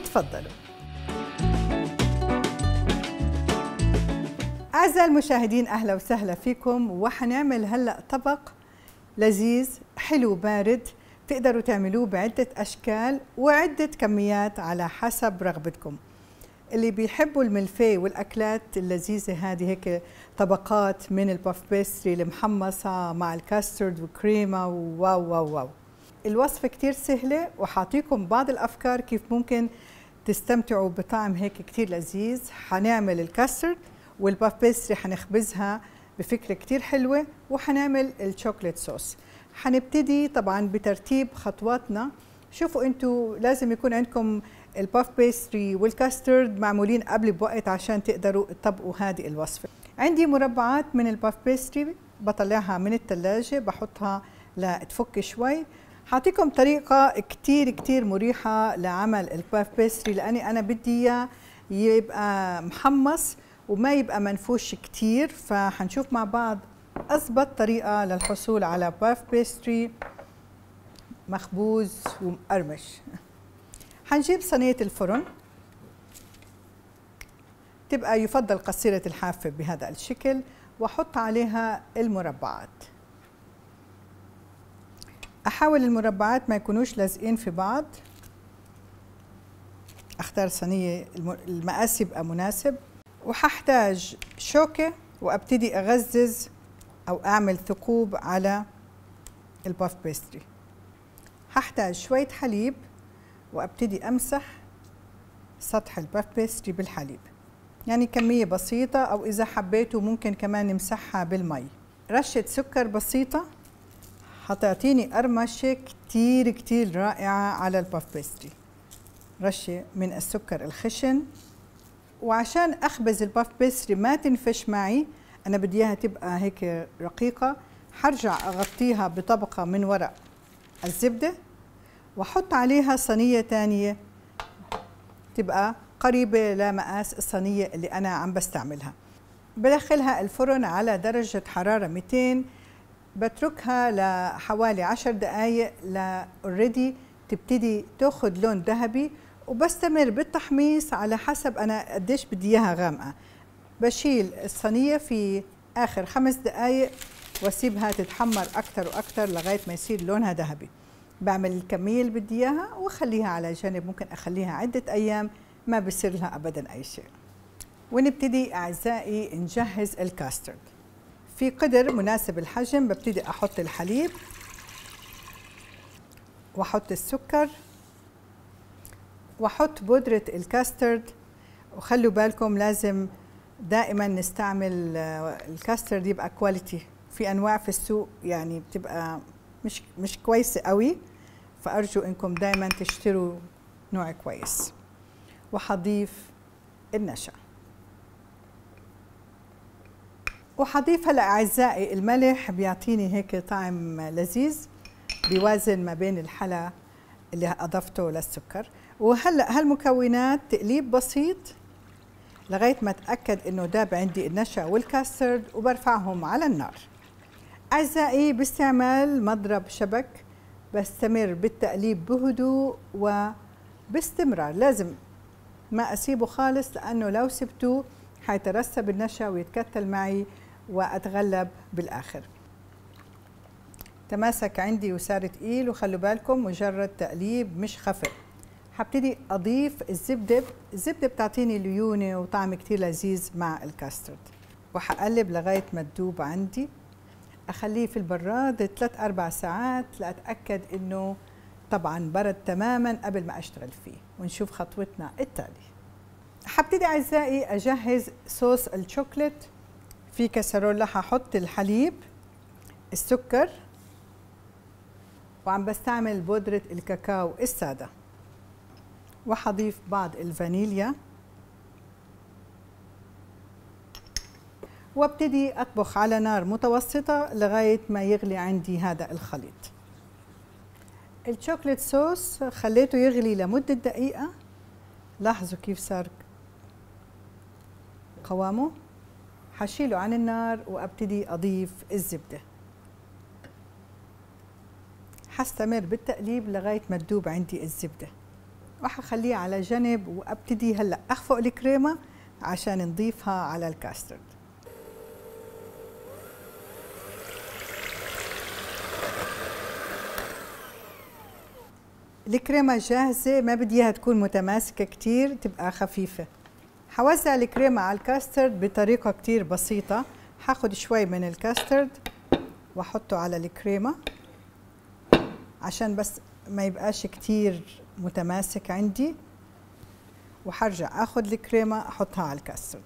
وتفضلوا. أعزائي المشاهدين، أهلا وسهلا فيكم. وحنعمل هلأ طبق لذيذ حلو بارد، تقدروا تعملوه بعدة أشكال وعدة كميات على حسب رغبتكم. اللي بيحبوا الملفيه والأكلات اللذيذة هذه، هيك طبقات من الباف بيستري المحمصة مع الكاسترد وكريمة، واو واو واو. الوصفة كتير سهلة، وحاعطيكم بعض الأفكار كيف ممكن تستمتعوا بطعم هيك كتير لذيذ. حنعمل الكاسترد والباف بيستري حنخبزها بفكرة كتير حلوة، وحنعمل الشوكولات صوص. حنبتدي طبعا بترتيب خطواتنا. شوفوا انتوا لازم يكون عندكم الباف بيستري والكاسترد معمولين قبل بوقت عشان تقدروا تطبقوا هذه الوصفة. عندي مربعات من الباف بيستري بطلعها من الثلاجة، بحطها لتفك شوي. حاعطيكم طريقة كتير مريحة لعمل الباف بيستري، لأني أنا بدي إياه يبقى محمص وما يبقى منفوش كتير. فحنشوف مع بعض أضبط طريقة للحصول على باف بيستري مخبوز ومقرمش. حنجيب صينية الفرن، تبقى يفضل قصيرة الحافة بهذا الشكل، وأحط عليها المربعات. أحاول المربعات ما يكونوش لازقين في بعض. أختار صينية المقاس يبقى مناسب. وححتاج شوكة وأبتدي أغزز أو أعمل ثقوب على الباف بيستري. ححتاج شوية حليب وأبتدي أمسح سطح الباف بيستري بالحليب، يعني كمية بسيطة، أو إذا حبيتوا ممكن كمان نمسحها بالمي. رشة سكر بسيطة حتعطيني قرمشة كتير رائعة على الباف بيستري. رشة من السكر الخشن. وعشان أخبز الباف بيستري ما تنفش معي، أنا بدي إياها تبقى هيك رقيقة، حرجع أغطيها بطبقة من ورق الزبدة، وأحط عليها صينية تانية تبقى قريبة لمقاس الصينية اللي أنا عم بستعملها. بدخلها الفرن على درجة حرارة 200، بتركها لحوالي 10 دقايق اوريدي تبتدي تاخد لون ذهبي، وبستمر بالتحميص على حسب أنا قديش بدي إياها غامقة. بشيل الصينية في آخر 5 دقايق واسيبها تتحمر أكتر وأكتر لغاية ما يصير لونها ذهبي. بعمل الكمية اللي بدي إياها وأخليها على جنب، ممكن أخليها عدة أيام ما بصير لها أبدا أي شيء. ونبتدي أعزائي نجهز الكاسترد. في قدر مناسب الحجم ببتدي أحط الحليب وأحط السكر وأحط بودرة الكاسترد. وخلوا بالكم لازم دائما نستعمل الكاسترد يبقى كواليتي. في أنواع في السوق يعني بتبقى مش كويسة قوي، فأرجو إنكم دائما تشتروا نوع كويس. وحضيف النشا، وحضيف هلا أعزائي الملح، بيعطيني هيك طعم لذيذ بيوازن ما بين الحلا اللي أضفته للسكر. وهلا هالمكونات تقليب بسيط لغاية ما أتأكد إنه داب عندي النشا والكاسترد، وبرفعهم على النار. أعزائي باستعمال مضرب شبك بستمر بالتقليب بهدوء وباستمرار، لازم ما أسيبه خالص، لأنه لو سبته حيترسب النشا ويتكتل معي وأتغلب بالآخر. تماسك عندي وصار تقيل، وخلوا بالكم مجرد تقليب مش خفق. حبتدي أضيف الزبدة. الزبدة بتعطيني ليونة وطعم كتير لذيذ مع الكاسترد. وحقلب لغاية ما تدوب عندي. أخليه في البراد 3-4 ساعات لأتأكد إنه طبعا برد تماما قبل ما أشتغل فيه. ونشوف خطوتنا التالية. حبتدي أعزائي أجهز صوص الشوكولات. في كسرولة ححط الحليب، السكر، وعم بستعمل بودرة الكاكاو السادة، وحضيف بعض الفانيليا، وابتدي أطبخ على نار متوسطة لغاية ما يغلي عندي هذا الخليط. الشوكولات صوص خليته يغلي لمدة دقيقة. لاحظوا كيف صار قوامه. حشيله عن النار وابتدي أضيف الزبدة. حستمر بالتقليب لغاية ما تدوب عندي الزبدة. وحخليه على جنب وابتدي هلا اخفق الكريمه عشان نضيفها على الكاسترد. الكريمه جاهزه، ما بدي اياها تكون متماسكه كتير، تبقى خفيفه. حوزع الكريمه على الكاسترد بطريقه كتير بسيطه. حاخد شوي من الكاسترد واحطه على الكريمه عشان بس ما يبقاش كتير متماسك عندي، وحرجع اخد الكريمه احطها على الكاسترد.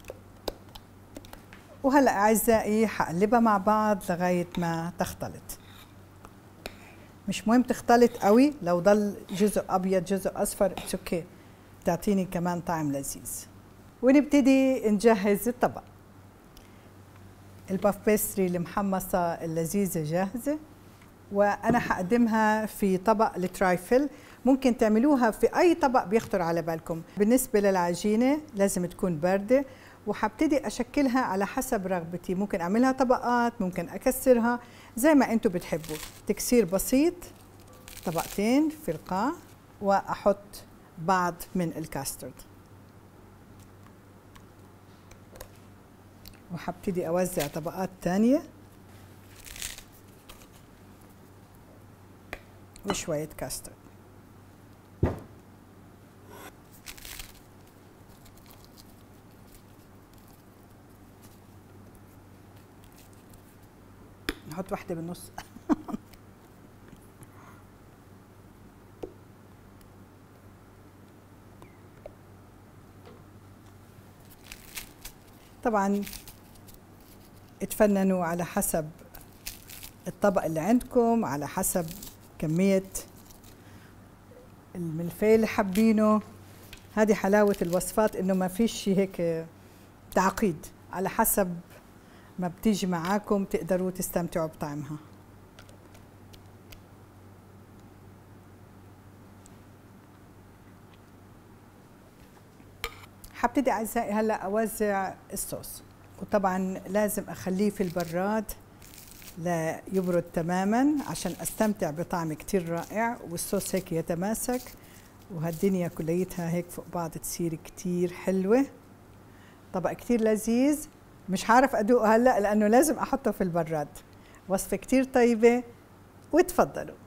وهلا اعزائي حقلبها مع بعض لغايه ما تختلط. مش مهم تختلط قوي، لو ضل جزء ابيض جزء اصفر اتس اوكي، بتعطيني كمان طعم لذيذ. ونبتدي نجهز الطبق. الباف بيستري المحمصه اللذيذه جاهزه، وانا حقدمها في طبق الترايفل. ممكن تعملوها في اي طبق بيخطر على بالكم. بالنسبه للعجينه لازم تكون بارده، وحبتدي اشكلها على حسب رغبتي. ممكن اعملها طبقات، ممكن اكسرها زي ما انتم بتحبوا. تكسير بسيط، طبقتين في القاع، واحط بعض من الكاسترد، وحبتدي اوزع طبقات تانية وشوية كاسترد. نحط واحدة بالنص. طبعا اتفننوا على حسب الطبق اللي عندكم، على حسب كمية الملفيه اللي حابينه. هذه حلاوة الوصفات، انه ما فيش هيك تعقيد، على حسب ما بتيجي معاكم تقدروا تستمتعوا بطعمها. حبتدي اعزائي هلا اوزع الصوص، وطبعا لازم اخليه في البراد ليبرد تماما عشان استمتع بطعم كتير رائع، والصوص هيك يتماسك، وهالدنيا كليتها هيك فوق بعض تصير كتير حلوة. طبق كتير لذيذ، مش عارف ادوقه هلا لانه لازم احطه في البراد. وصفة كتير طيبة، وتفضلوا.